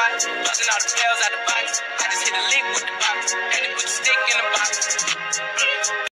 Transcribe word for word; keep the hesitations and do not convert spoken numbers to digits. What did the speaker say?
Busting all the bells out the box. I just hit a lick with the